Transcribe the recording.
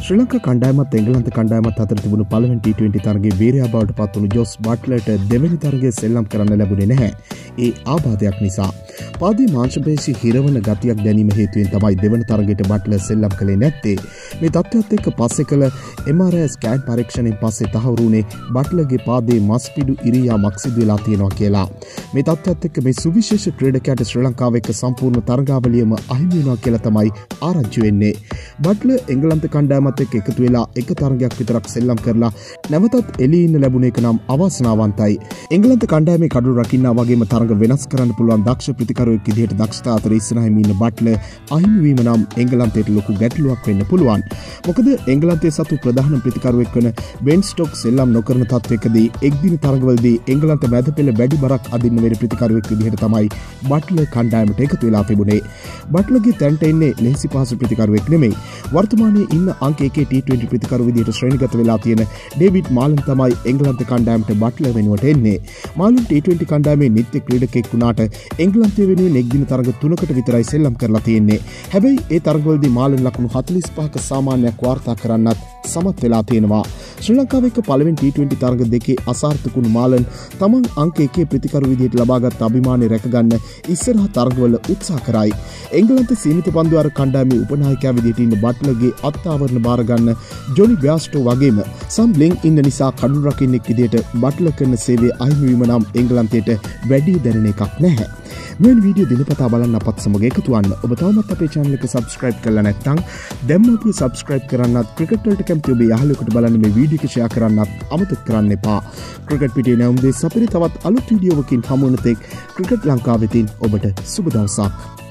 ශ්‍රී ලංකා කණ්ඩායමත් එංගලන්ත කණ්ඩායමත් අතර තිබුණු පළවෙනි T20 තරගයේ වීරයා බවට පත්වුණු ජෝස් බට්ලර්ට දෙවෙනි තරගයේ සෙල්ලම් කරන්න ලැබුණේ නැහැ. ඒ ආබාධයක් නිසා. පාදයේ මාංශපේශි හිරවන ගතියක් දැනීම හේතුවෙන් තමයි දෙවන තරගයට බට්ලර් සෙල්ලම් කළේ නැත්තේ. මේ තත්ත්වයට එක්ක පස්සේ කළ MRI ස්කෑන් පරීක්ෂණයෙන් පස්සේ තහවුරු වුණේ බට්ලර්ගේ පාදයේ මස්පිඩු ඉරියාමක් සිදු වෙලා තියෙනවා කියලා. මේ තත්ත්වයට එක්ක මේ සුවිශේෂ ක්‍රීඩකයාට ශ්‍රී ලංකාව එක්ක සම්පූර්ණ තරගාවලියම අහිමි වෙනවා කියලා තමයි ආරංචි වෙන්නේ. බට්ලර් එංගලන්ත කණ්ඩායමත් එක්ක එකතු වෙලා එක තරගයක් විතරක් සෙල්ලම් කරලා නැවතත් එළියේ ඉන්න ලැබුණ එක නම් අවාසනාවන්තයි. එංගලන්ත කණ්ඩායමේ කඩු රකින්නා වගේම තරග වෙනස් කරන්න පුළුවන් දක්ෂ ප්‍රතිකරුවෙක් විදිහට දක්ෂතා අතර ඉස්සරහින් ඉන්න බට්ලර් අහිමි වීම නම් එංගලන්තයට ලොකු ගැටලුවක් වෙන්න පුළුවන්. මොකද එංගලන්තයේ සතු ප්‍රධාන ප්‍රතිකරුවෙක් වන බෙන් ස්ටොක්ස් සෙල්ලම් නොකරන තත්වයකදී එක්දින තරගවලදී එංගලන්ත මැද පෙළ වැඩි බරක් අදින්න වෙන ප්‍රතිකරුවෙක් විදිහට තමයි බට්ලර් කණ්ඩායමට එකතු වෙලා තිබුණේ. බට්ලර්ගේ තැනට එන්නේ ලෙහෙසි පහසු ප්‍රතිකරුවෙක් නෙමෙයි. වර්තමානයේ ඉන්න අංක 1 T20 ප්‍රතිකරු විදිහට ශ්‍රේණිගත වෙලා තියෙන ඩේවිඩ් මාලන් තමයි එංගලන්ත කණ්ඩායමට බට්ලර් වෙනුවට එන්නේ. මාලන් T20 කණ්ඩායමේ නිත්‍ය ක්‍රීඩකයෙක් වුණාට එංගලන්තය වෙනුවෙන් එක්දින තරග 3කට විතරයි සෙල්ලම් කරලා තියෙන්නේ. හැබැයි ඒ තරගවලදී මාලන් ලකුණු 45ක සාමාන්‍යයක් වාර්තා කරන්නත් සමත් වෙලා තියෙනවා. ශ්‍රී ලංකාව එක්ක පළවෙනි T20 තරග දෙකේ අසාර්ථක වුණු මාලන් තමන් අංක 1 ප්‍රතිකරු විදිහට ලබාගත් අභිමානය රැකගන්න ඉස්සරහ තරගවල උත්සාහ කරයි. එංගලන්ත සීමිත පන්දුවාර කණ්ඩායමේ උපනායකයා විදිහට ඉන්න බට්ලර්ගේ අත්ආවරණ බාර ගන්න ජොනි බ්‍යාස්ටෝ වගේම සම් බ්ලින් ඉන්න නිසා කඩු රකින්නෙක් විදිහට බට්ලර් කරන සේවය අහිමි වීම නම් එංගලන්තයට වැඩි දැනෙන එකක් නැහැ. මෙවැනි වීඩියෝ දිනපතා බලන්න අපත් සමග එකතු වන්න. ඔබ තවමත් අපේ channel එක subscribe කරලා නැත්නම් දැන්ම අපි subscribe කරන්නත් ක්‍රිකට් වලට කැමති ඔබේ යහළුවෙකුට බලන්න මේ වීඩියෝ එක share කරන්නත් අමතක කරන්න එපා. ක්‍රිකට් පිටියේ නැවුම් දේ සපිරි තවත් අලුත් වීඩියෝවකින් හමු වෙන තෙක් ක්‍රිකට් ලංකාවෙතින් ඔබට සුබ දවසක්.